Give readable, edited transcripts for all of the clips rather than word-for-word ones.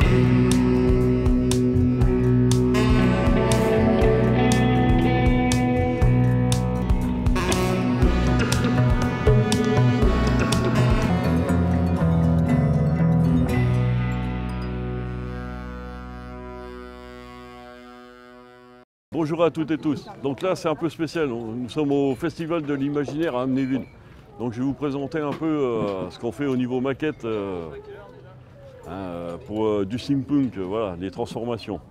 Bonjour à toutes et tous. Donc là c'est un peu spécial, nous sommes au Festival de l'Imaginaire à Amnéville. Donc je vais vous présenter un peu ce qu'on fait au niveau maquette pour du steampunk, voilà, des transformations.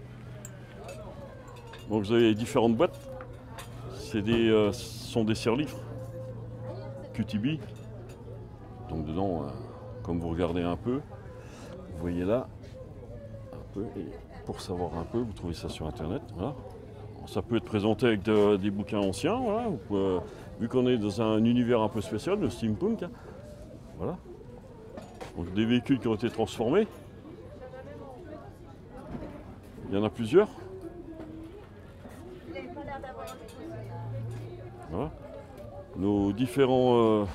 Donc vous avez différentes boîtes, ce sont des serre-livres QTB. Donc dedans, comme vous regardez un peu, vous voyez là, un peu, et pour savoir un peu, vous trouvez ça sur internet, voilà. Ça peut être présenté avec des bouquins anciens, voilà. Vu qu'on est dans un univers un peu spécial, le steampunk, hein, voilà. Donc des véhicules qui ont été transformés. Il y en a plusieurs. Voilà. Nos différents...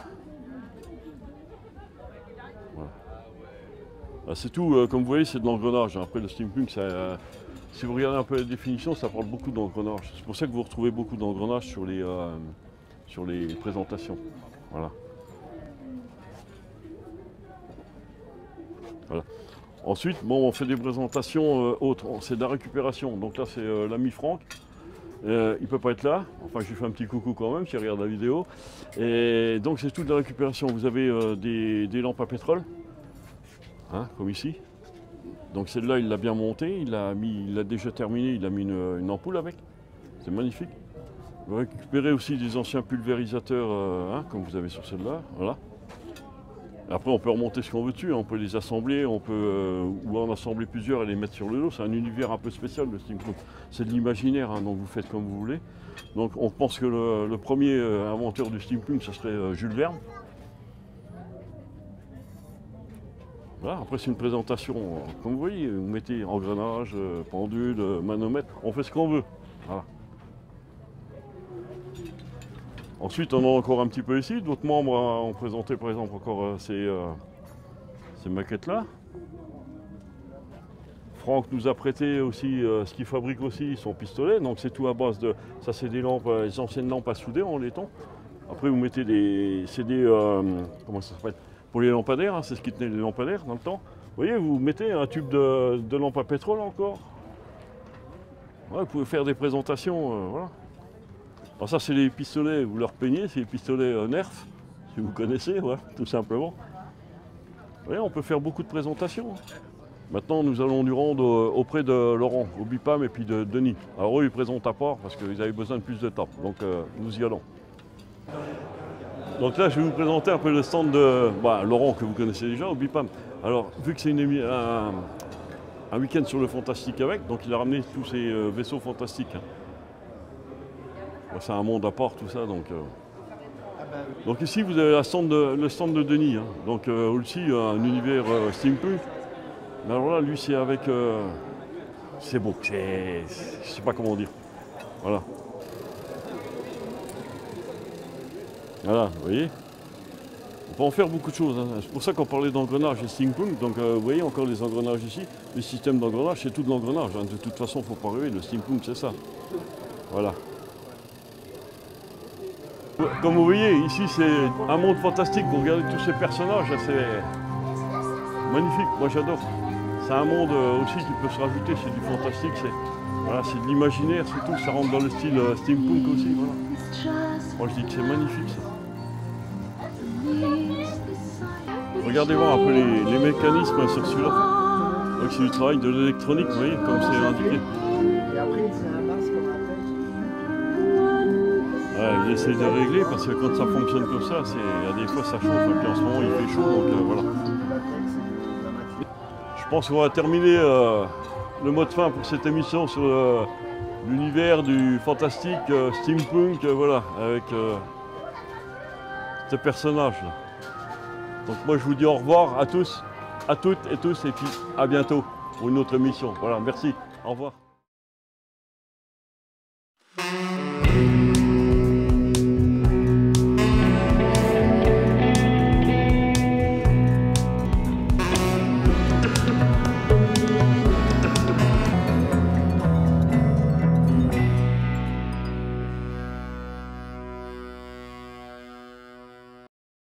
voilà. Ah, c'est tout, comme vous voyez, c'est de l'engrenage. Après le steampunk, ça... Si vous regardez un peu la définition, ça parle beaucoup d'engrenage. C'est pour ça que vous retrouvez beaucoup d'engrenage sur les présentations. Voilà. Voilà. Ensuite, bon, on fait des présentations autres. C'est de la récupération. Donc là, c'est l'ami Franck. Il ne peut pas être là. Enfin, je lui fais un petit coucou quand même, s'il regarde la vidéo. Et donc, c'est toute la récupération. Vous avez des lampes à pétrole, hein, comme ici. Donc celle-là, il l'a bien montée, il l'a déjà terminé, il a mis une ampoule avec. C'est magnifique. Vous récupérez aussi des anciens pulvérisateurs, hein, comme vous avez sur celle-là. Voilà. Après, on peut remonter ce qu'on veut dessus, hein. On peut les assembler, on peut ou en assembler plusieurs et les mettre sur le dos. C'est un univers un peu spécial, le steampunk. C'est de l'imaginaire, hein, donc vous faites comme vous voulez. Donc on pense que le premier inventeur du steampunk, ce serait Jules Verne. Voilà, après c'est une présentation, comme vous voyez, vous mettez engrenage, pendule, manomètre, on fait ce qu'on veut. Voilà. Ensuite on a encore un petit peu ici, d'autres membres ont présenté par exemple encore ces maquettes-là. Franck nous a prêté aussi ce qu'il fabrique aussi, son pistolet, donc c'est tout à base de... Ça c'est des lampes, les anciennes lampes à souder en laiton. Après vous mettez comment ça s'appelle ? Pour les lampadaires, hein, c'est ce qui tenait les lampadaires dans le temps. Vous voyez, vous mettez un tube de lampe à pétrole encore. Ouais, vous pouvez faire des présentations, voilà. Alors ça, c'est les pistolets, vous leur peignez, c'est les pistolets Nerf, si vous connaissez, ouais, tout simplement. Vous voyez, on peut faire beaucoup de présentations. Maintenant, nous allons nous rendre auprès de Laurent, au BIPAM, et puis de Denis. Alors eux, ils présentent à part, parce qu'ils avaient besoin de plus de temps. Donc, nous y allons. Donc là, je vais vous présenter un peu le stand de Laurent, que vous connaissez déjà, au BIPAM. Alors, vu que c'est un week-end sur le fantastique avec, donc il a ramené tous ses vaisseaux fantastiques. Hein. Bon, c'est un monde à part, tout ça. Donc ici, vous avez le stand de Denis. Hein. Donc aussi, un univers steampunk. Mais alors là, lui, c'est avec... c'est beau, je sais pas comment dire. Voilà. Voilà, vous voyez. On peut en faire beaucoup de choses. Hein. C'est pour ça qu'on parlait d'engrenage et steampunk. Donc vous voyez encore les engrenages ici. Le système d'engrenage, c'est tout de l'engrenage. Hein. De toute façon, il ne faut pas rêver. Le steampunk, c'est ça. Voilà. Comme vous voyez, ici, c'est un monde fantastique. Vous regardez tous ces personnages. C'est magnifique. Moi, j'adore. C'est un monde aussi qui peut se rajouter. C'est du fantastique. C'est de l'imaginaire, c'est tout. Ça rentre dans le style steampunk aussi. Voilà. Moi, je dis que c'est magnifique, ça. Regardez voir un peu les mécanismes sur celui-là. C'est du travail de l'électronique, vous voyez, comme c'est indiqué. Et après, c'est un masque qu'on appelle. Ouais, il essaie de régler parce que quand ça fonctionne comme ça, il y a des fois ça chauffe. Et puis en ce moment, il fait chaud, donc voilà. Je pense qu'on va terminer le mot de fin pour cette émission sur l'univers du fantastique, steampunk, voilà, avec ce personnage-là. Donc moi je vous dis au revoir à tous, à toutes et tous, et puis à bientôt pour une autre émission. Voilà, merci, au revoir.